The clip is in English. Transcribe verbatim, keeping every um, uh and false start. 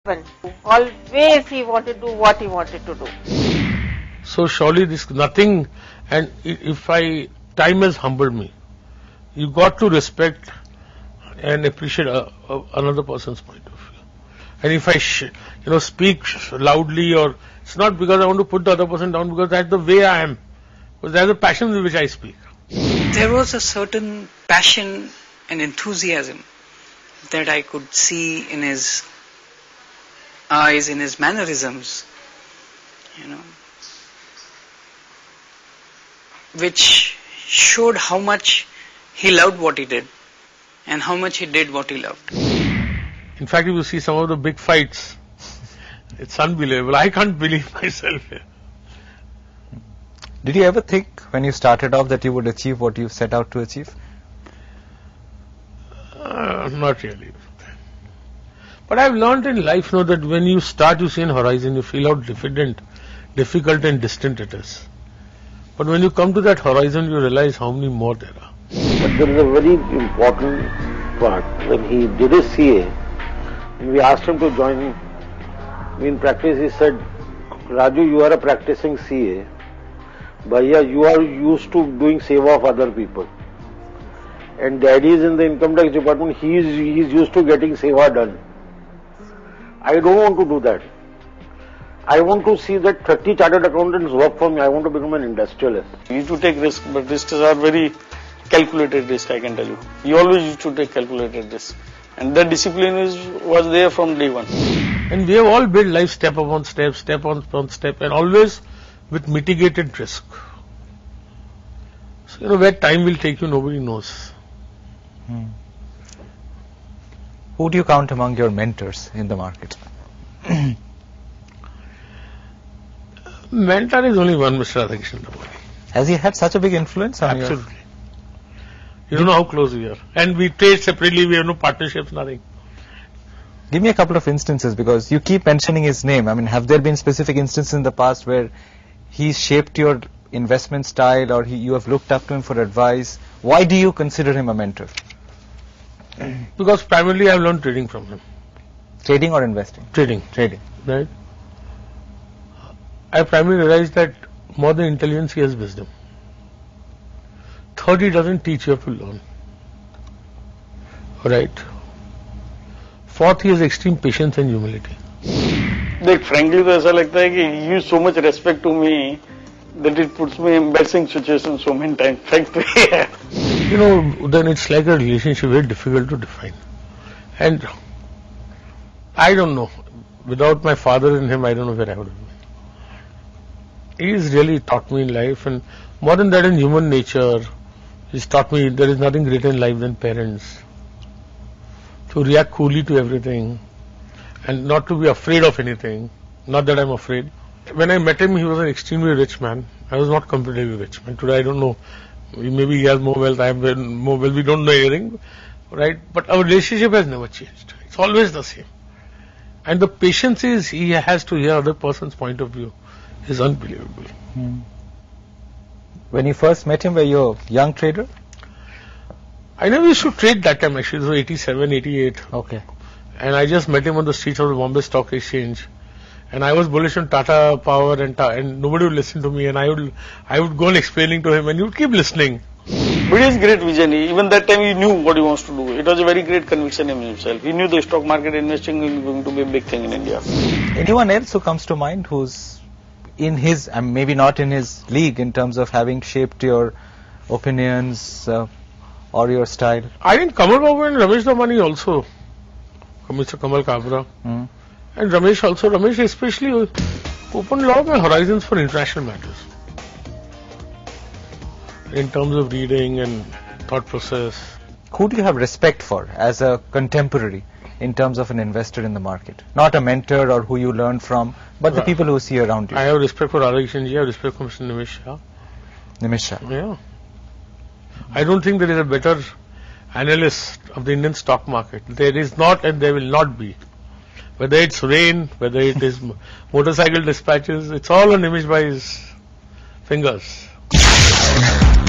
Always he wanted to do what he wanted to do. So surely this nothing, and if I, time has humbled me. You got to respect and appreciate a, a, another person's point of view. And if I, sh you know, speak loudly, or it's not because I want to put the other person down, because that's the way I am. Because there's a passion with which I speak. There was a certain passion and enthusiasm that I could see in his eyes, in his mannerisms, you know, which showed how much he loved what he did and how much he did what he loved. In fact, if you see some of the big fights, it's unbelievable. I can't believe myself here. Did you ever think when you started off that you would achieve what you set out to achieve? Uh, not really. But I've learned in life, you know, that when you start, you see an horizon, you feel how diffident, difficult and distant it is. But when you come to that horizon, you realize how many more there are. But there is a very important part. When he did his C A, and we asked him to join me in practice, he said, Raju, you are a practicing C A. Bhaiya, you are used to doing seva of other people. And daddy is in the income tax department, he is, he is used to getting seva done. I don't want to do that. I want to see that thirty chartered accountants work for me. I want to become an industrialist. You used to take risks, but risks are very calculated risk, I can tell you. You always used to take calculated risks. And that discipline is, was there from day one. And we have all built life step upon step, step on, on step, and always with mitigated risk. So, you know, where time will take you, nobody knows. Hmm. Who do you count among your mentors in the market? Mentor is only one, Mister Radhakrishnan Damani. Has he had such a big influence on you? Absolutely. You don't know how close we are. And we trade separately, we have no partnerships, nothing. Give me a couple of instances, because you keep mentioning his name. I mean, have there been specific instances in the past where he's shaped your investment style, or he, you have looked up to him for advice? Why do you consider him a mentor? Because primarily I have learned trading from him. Trading or investing? Trading. Trading. Right. I primarily realized that more than intelligence, he has wisdom. Third, he doesn't teach, you have to learn. Right. Fourth, he has extreme patience and humility. Like, frankly, तो ऐसा लगता है कि he gives so much respect to me that it puts me in embarrassing situations so many times. Frankly. You know, then it's like a relationship, very difficult to define. And I don't know. Without my father in him, I don't know where I would have been. He's really taught me in life, and more than that, in human nature, he's taught me there is nothing greater in life than parents. To react coolly to everything, and not to be afraid of anything. Not that I'm afraid. When I met him, he was an extremely rich man. I was not comparatively rich. And today I don't know. Maybe he has more wealth, I have more wealth, we don't know anything. Right? But our relationship has never changed. It's always the same. And the patience is he has to hear other person's point of view is unbelievable. Hmm. When you first met him, were you a young trader? I never used to trade that time actually. It was eighty-seven, eighty-eight. Okay. And I just met him on the streets of the Bombay Stock Exchange. And I was bullish on Tata Power, and, ta and nobody would listen to me, and I would I would go on explaining to him, and he would keep listening. But he has great vision. Even that time he knew what he wants to do. It was a very great conviction in himself. He knew the stock market investing is going to be a big thing in India. Anyone else who comes to mind who's in his, and maybe not in his league, in terms of having shaped your opinions uh, or your style? I think Kamal Babu and Ramesh Damani also. Mister Kamal Kabra. Hmm. And Ramesh also. Ramesh especially opened a lot of my horizons for international matters. In terms of reading and thought process. Who do you have respect for as a contemporary in terms of an investor in the market? Not a mentor or who you learn from, but the uh, people who see around you. I have respect for Radhakrishnan ji, I have respect for Mister Nimish Shah. Nimish Shah. Yeah. I don't think there is a better analyst of the Indian stock market. There is not, and there will not be. Whether it's rain, whether it is motorcycle dispatches, it's all on Nimish Bhai's fingers.